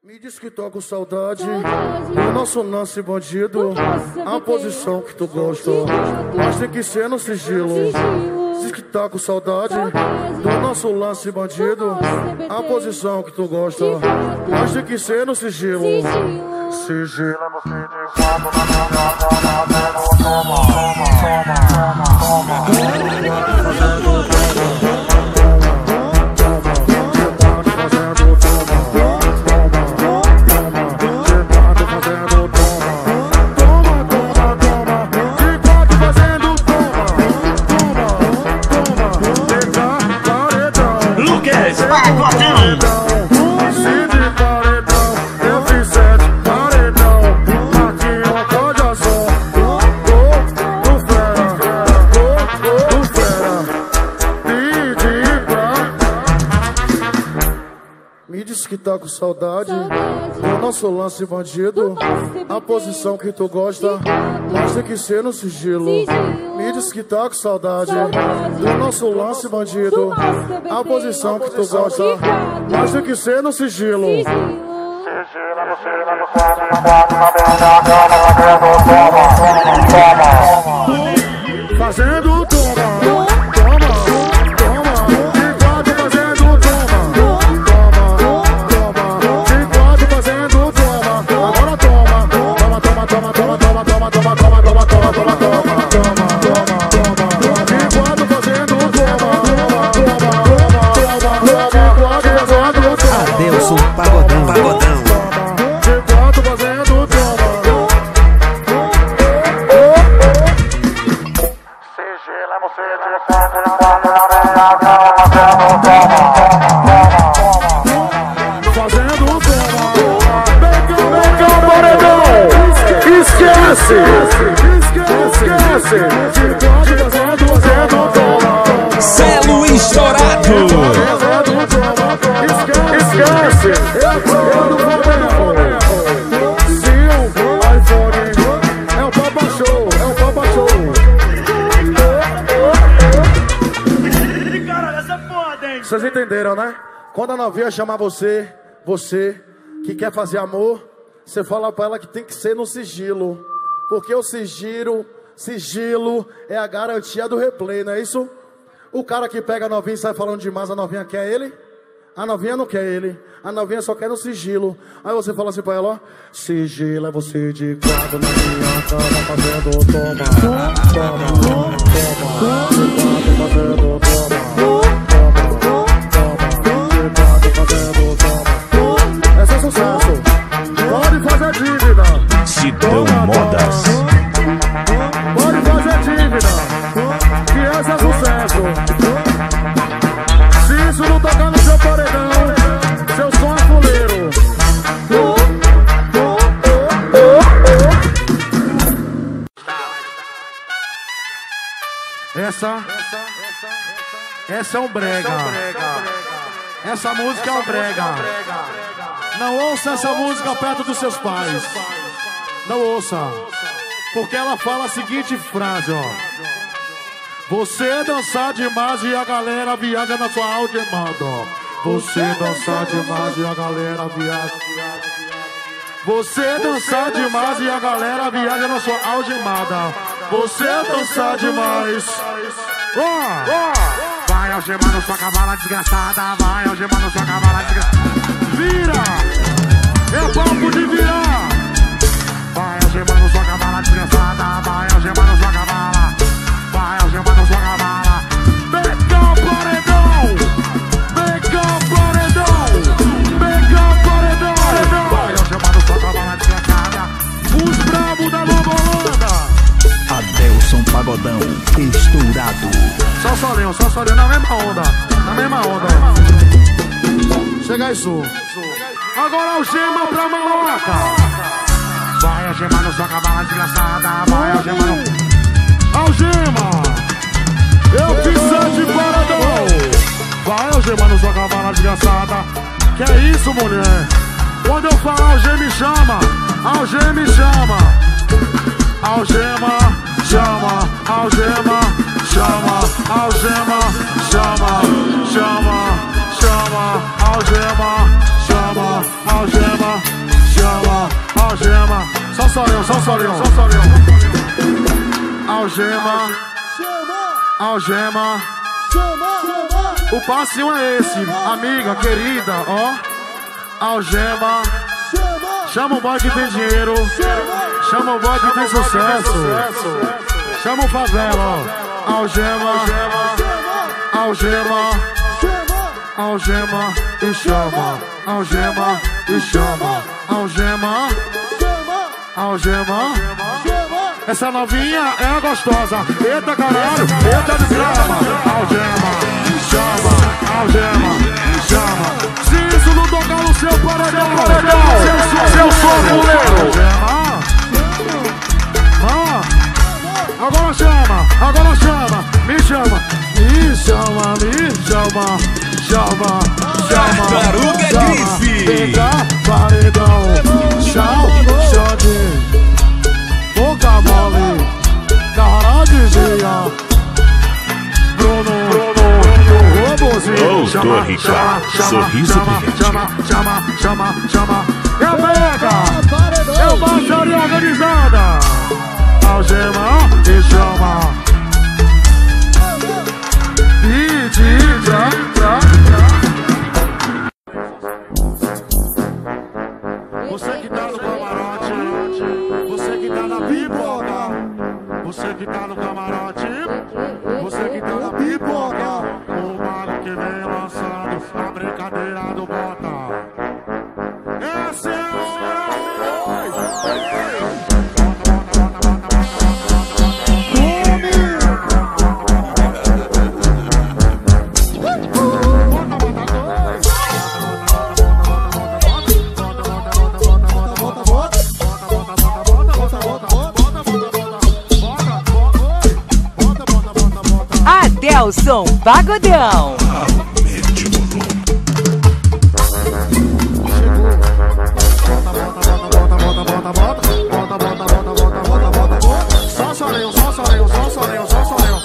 Me diz que tô com saudade do nosso lance bandido, a posição que tu gosta, mas tem que ser no sigilo. Diz que tá com saudade do nosso lance bandido, a posição que tu gosta, mas tem que ser no sigilo. Sigilo é você de fato Me diz que tá com saudade do nosso lance bandido, a posição que tu gosta, mas tem que ser no sigilo. Me diz que tá com saudade do nosso lance bandido, a posição que tu gosta, mas tem que ser no sigilo. Fazendo toma. Adelson Pagodão. Fazendo paredão. Esquece. Celo estourado. Esquece. Eu não vou ver. Sim, iPhone. É o Papa Show. Caralho, essa foda, hein? Vocês entenderam, né? Quando a novinha chamar você que quer fazer amor, você fala pra ela que tem que ser no sigilo. Porque o sigilo é a garantia do replay, não é isso? O cara que pega a novinha e sai falando demais, a novinha quer ele? A novinha não quer ele. A novinha só quer no sigilo. Aí você fala assim pra ela, ó. Sigilo é você de quatro na minha cama fazendo toma. Esse é sucesso. Pode fazer dívida. Sidão Modas. Pode fazer dívida. Que esse é sucesso. Se isso não tocar no seu paredão, seu som é fuleiro. Essa é um brega. Essa música é um brega. Não ouça essa música perto dos seus pais. Não ouça. Porque ela fala a seguinte frase, ó. Você dançar demais e a galera viaja na sua algemada. Você dançar demais e a galera viaja. Você dançar demais e a galera viaja na sua algemada. Você dançar demais. Vai algemando sua cavala desgraçada. Vai algemando sua cavala desgraçada. Vira! É papo de virar. Vai algemando sua cavala desgraçada. Vai algemando sua cavala. Vai algemando sua cavala. Pega o paredão. Vai algemando sua cavala desgraçada. Os bravos da Nova Holanda. Adelson Pagodão estourado. Só solinho, na mesma onda. Chega isso. Agora algema pra maloca. Vai algemando sua cavala desgraçada. Vai algemando. Algema. Eu fiz 7 paradão. Vai algemando sua cavala desgraçada. Que é isso, mulher? Quando eu falar algema me chama. Algema chama. Algema, chama, algema, chama, algema, chama, algema, chama, algema. algema, só solinho, só solinho. Algema, algema. O passinho é esse, amiga, querida, ó. Algema. Chama o boy que tem dinheiro. Chama o boy que tem sucesso. Chama o favela, ó. Algema. Algema. Algema e chama. Algema e chama. Algema. Algema. Essa novinha é a gostosa. Eita caralho, eita desgrama. Algema, chama, algema, chama. Se isso não tocar no seu paredão, seu sofuleiro. Agora chama, me chama, me chama, me chama, chama, chama. Tartaruga Grife. Pega paredão, tchau, xande. Boca mole, cara de dia. Bruno, robozinho. Chama, Ricardo, sorriso brilhante. chama. É pega, é o baixaria organizada. Algema e chama. Você que tá no camarote, você que tá na pipoca, você que tá no camarote, você que tá na pipoca, o mago que vem lançando a brincadeira do bota. Essa é a hora! Adelson Pagodão. Só solinho, só solinho, só solinho, só solinho.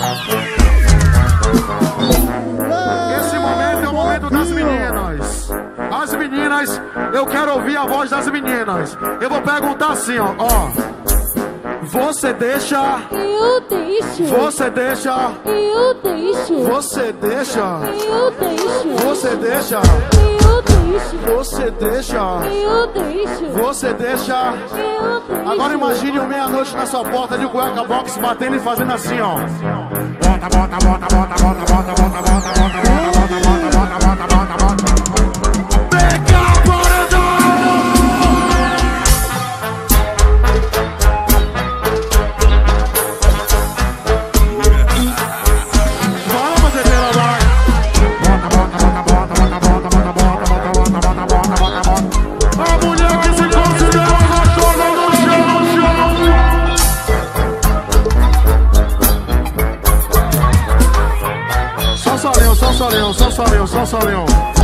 Esse momento é o momento das meninas. As meninas, eu quero ouvir a voz das meninas. Eu vou perguntar assim, ó. Você deixa. Eu deixo. Você deixa. Eu deixo. Você deixa. Eu deixo. Você deixa. Eu deixo. Você deixa. Eu deixo. Você deixa. Eu deixo. Agora imagine o meia-noite na sua porta de cueca box batendo e fazendo assim, ó. Bota, bota, bota, bota, bota, bota, bota, bota, bota, bota, bota, bota, bota, bota. Pega a paredão! Só solinho.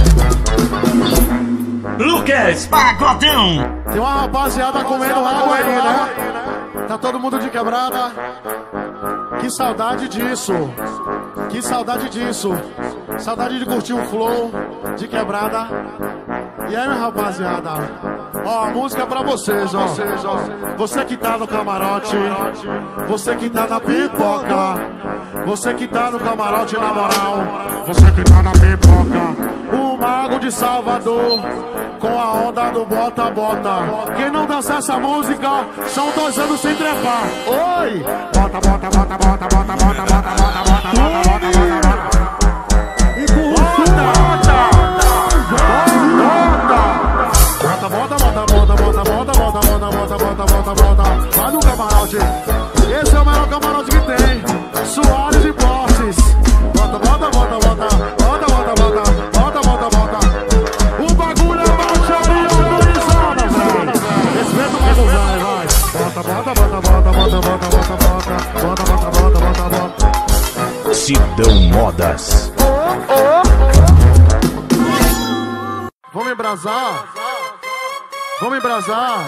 Lucas Pagodão. Tem uma rapaziada comendo água aí, né? Tá todo mundo de quebrada. Que saudade disso. Que saudade disso. Saudade de curtir um flow de quebrada. E aí, minha rapaziada? Ó, a música é pra vocês, ó. Você que tá no camarote, você que tá na pipoca, você que tá no camarote na moral, você que tá na pipoca, o mago de Salvador, com a onda do bota-bota. Quem não dança essa música, são 2 anos sem trepar. Oi! Bota, bota, bota, bota, bota, bota, bota, bota, bota, bota, bota, bota. Bota, vai no camarote. Esse é o maior camarote que tem. Soares e Postes. Bota, bota, bota, bota. Bota, bota, bota. Bota, bota, bota. O bagulho é baixaria autorizada, velho. Respeita o mesmo, vai. Bota, bota, bota, bota, bota, bota, bota, bota. Bota, bota, bota, bota, bota. Sidão Modas. Vamos embrasar. Vamos embrasar.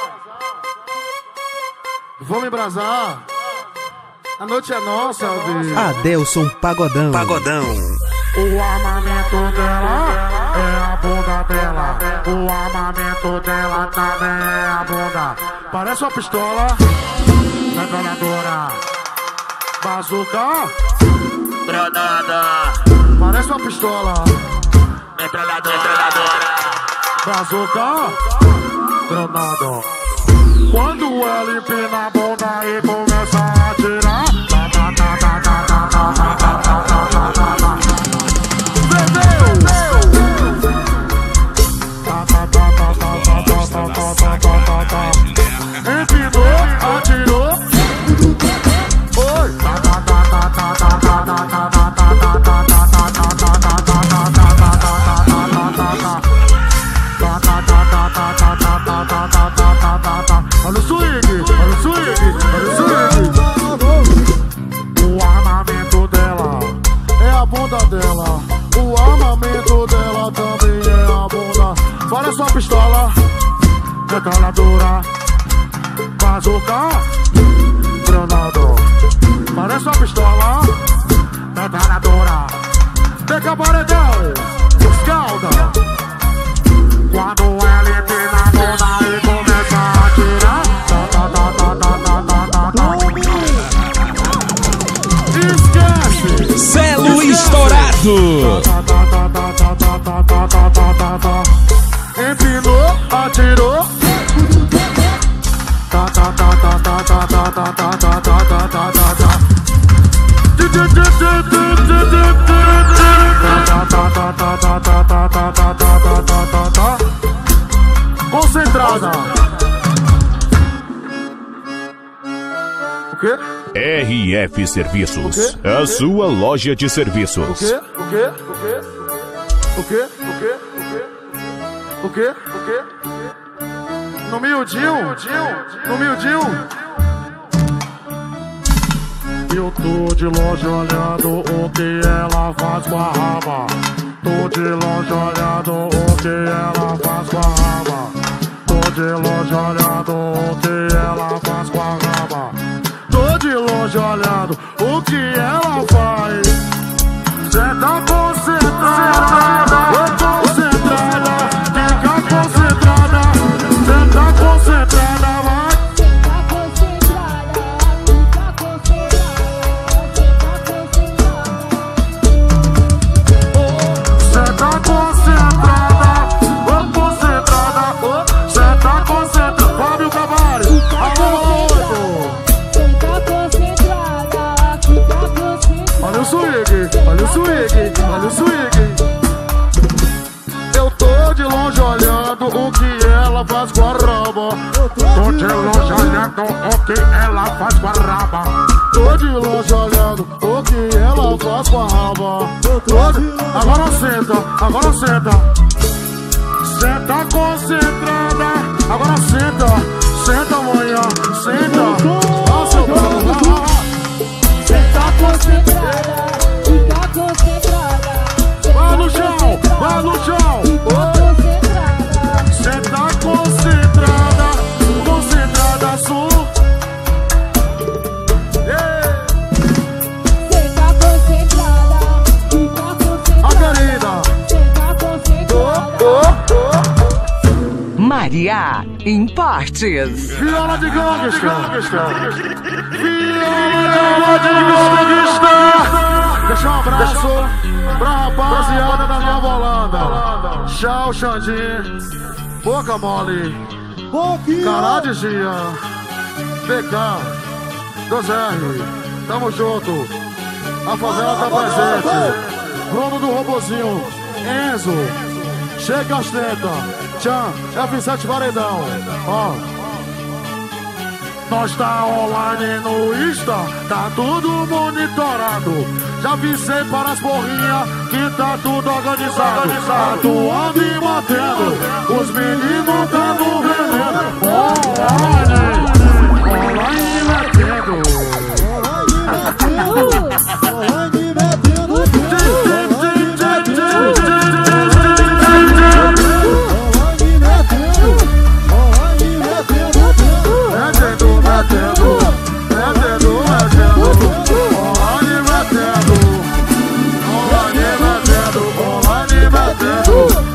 Vamos embrasar. A noite é nossa, Aldir. Adelson Pagodão. O armamento dela é a bunda dela. O armamento dela também é a bunda. Parece uma pistola, metralhadora, bazuca, Granada, parece uma pistola, metralhadora, bazuca, granada. Quando ela empina a bunda e começa a atirar, empinou, atirou, oi, olha o swing, olha o swing, olha o swing. O armamento dela é a bunda dela. O armamento dela também é a bunda. Parece uma pistola, metralhadora, bazuca, granada. Parece uma pistola, metralhadora. Pega paredão, escalda. Quando ela empina a bunda e começa a atirar, esquece. Celo estourado. Empinou, atirou. Concentrada. O quê? RF Serviços, a sua loja de serviços. O quê? O quê? O quê? O quê? O quê? O quê? No miudinho? No miudinho? Eu tô de longe olhando o que ela faz com a raba. Tô de longe olhando o que ela faz com a raba. Tô de longe olhando o que ela faz com a raba. Tô de longe olhando o que ela faz. Cê tá concentrada, concentrada, fica concentrada. Cê tá concentrada, vai. Cê tá concentrada, concentrada, cê tá concentrada. Fábio Cavalli, alô, olha o swing, olha o swing, olha o swing. Eu tô de longe olhando o que ela faz com a raba. Tô de longe olhando o que ela faz com a raba. Tô de longe olhando o que ela faz com a raba. Agora senta, agora senta. Senta concentrada. Agora senta, senta amanhã, senta. Nossa, Tá concentrada, fica concentrada. vai no chão, vai no chão. Cê tá concentrada, concentrada, sul. Cê tá concentrada, fica concentrada. A querida. Cê tá concentrada. Maria Importes. Viola de gangsta. Viola de gangsta. Deixa um abraço pra rapaziada da Nova Holanda. Tchau, Xandinho. Boca mole. Cará de Gia. PK. 2R. Tamo junto. A favela tá presente. Bruno do Robozinho. Enzo. Chega ostenta. Tchan. F7 Varedão. Ó. Nós tá online no Insta, tá tudo monitorado. Já avisei para as porrinhas que tá tudo organizado. Atuando e mantendo, os meninos tá no veneno. Online metendo. Online metendo.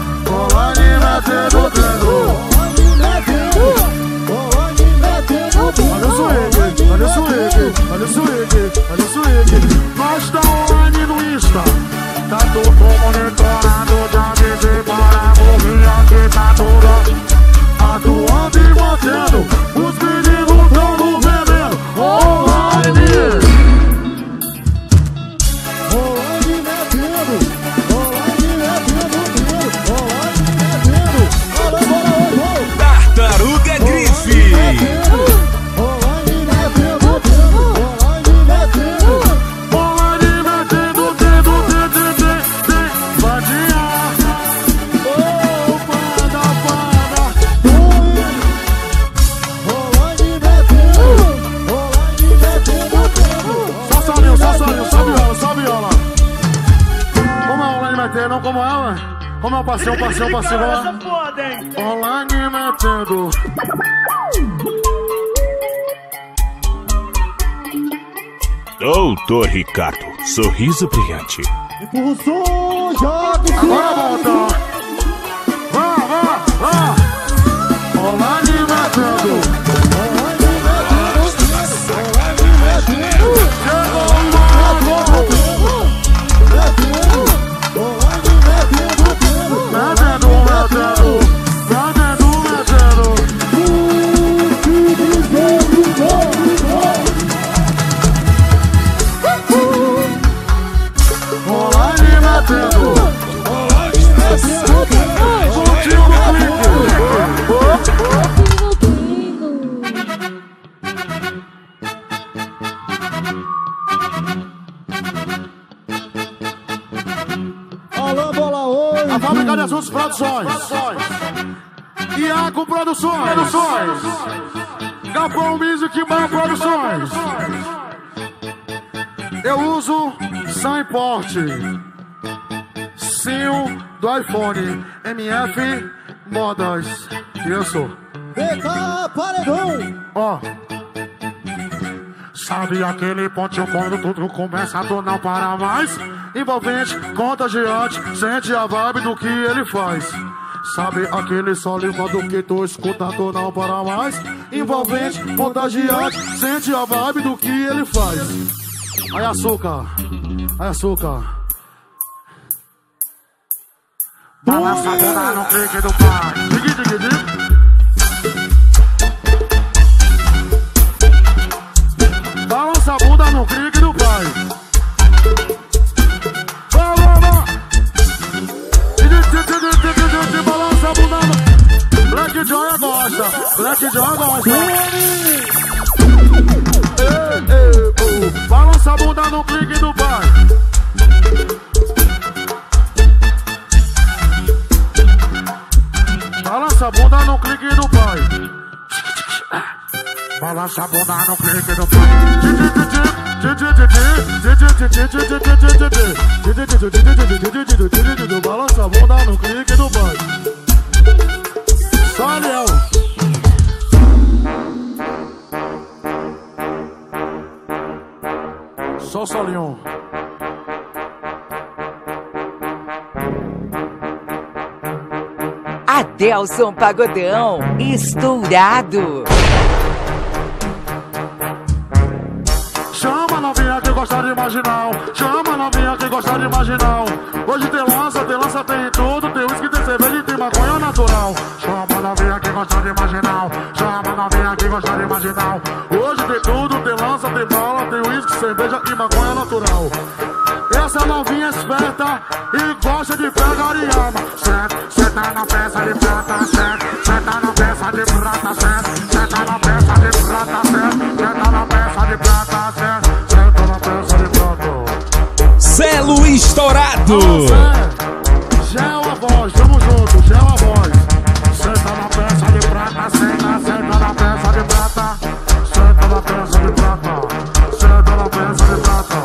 passinho, online metendo. Doutor Ricardo, sorriso brilhante. Empurra o som, joga o Agora volta. Vá. Online metendo. Alô, bola hoje. A fábrica de assuntos produções. Iago Produções. Galpão Music Bar Produções. Eu uso sem porte. Sim do iPhone. MF Modas. Isso. VK Paredão. Ó. Sabe aquele pontinho quando tudo começa, tu não para mais? Envolvente, contagiante, sente a vibe do que ele faz. Sabe aquele solo quando que tu escuta, tu não para mais? Envolvente, contagiante, sente a vibe do que ele faz. Aí açúcar. Balança a bunda no clique do pai. Digi. Balança a bunda no clique do pai. Vai. Balança a bunda no... Black Joy gosta. Balança a bunda no clique do pai. Balança a bunda no clique do pai. Balança a bunda no clique do pai. Balança a bunda no clique do pai. Só Leão. Só Leão. Adelson Pagodão, estourado. Chama novinha que gosta de marginal. Hoje tem lança, tem tudo. Tem uísque, tem cerveja e tem maconha natural. Chama novinha que gosta de marginal. Hoje tem tudo, tem lança, tem bala, tem uísque, cerveja e maconha natural. Essa novinha esperta e gosta de pegar e ama. Senta na peça de prata, senta na peça de prata, senta na peça de prata, senta na peça de prata, senta na peça de prata. Celo estourado. Gel a voz, tamo junto, gel a voz. Senta na peça de prata, senta na peça de prata, senta na peça de prata, senta na peça de prata.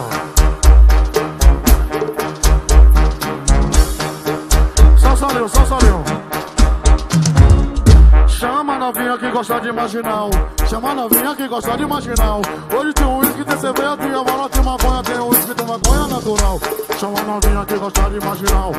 Só Leão. Chama novinha que gosta de marginal. Hoje tem um uísque, tem cerveja, tem bala, tem maconha, tem uísque, tem maconha natural. Chama novinha que gosta de marginal.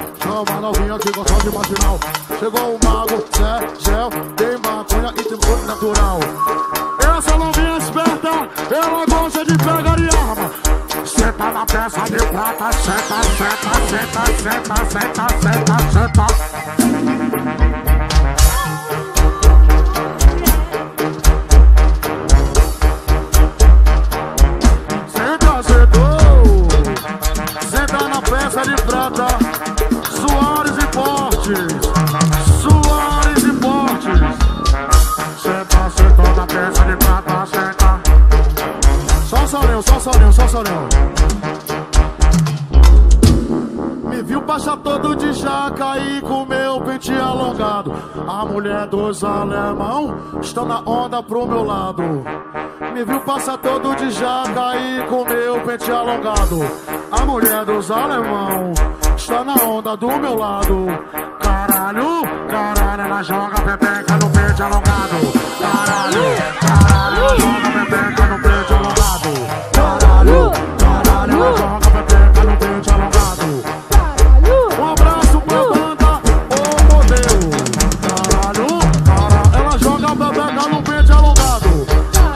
Chegou o mago, Zé, gel, tem maconha e tem coisa natural. Essa novinha esperta, ela gosta de pegar e arma. Senta na peça de prata, senta. Senta na peça de prata, Soares e Portes. Senta na peça de prata, senta. Só Leão. Me viu passar todo de jaca e com meu pente alongado. A mulher dos alemão está na onda pro meu lado. Me viu passar todo de jaca e com meu pente alongado. A mulher dos alemão está na onda do meu lado. Cara Caralho, caralho, ela joga pepeca no peito alongado. Caralho, caralho, ela joga pepeca no peito alongado. Caralho, caralho, ela joga pepeca no peito alongado. Um abraço pra banda, ô modelo. Caralho, caralho, ela joga pepeca no peito alongado.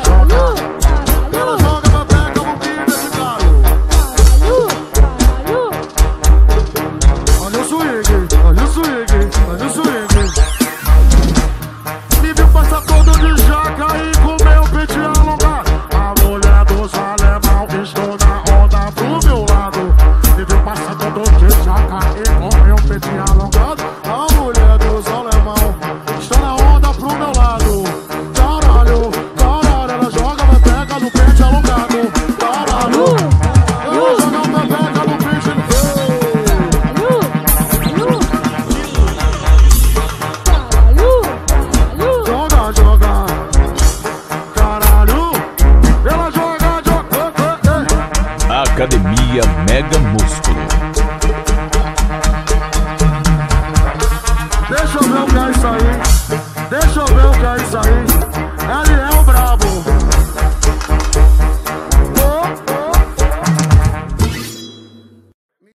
Ela joga pepeca no peito desse cara. Olha o swing, olha o swing, olha o swing. Me viu passar todo de jaca e com meu peito alongado. A mulher dos alemão, estou na onda pro meu lado. Me viu passar todo de jaca e com meu peito alongado. A mulher dos alemão, estou na onda pro meu lado. Caralho, caralho, ela joga pepeca no peito alongado. Caralho, ela joga pepeca no peito alongado. Joga, joga, caralho, ela joga, joga. Academia Mega Músculo.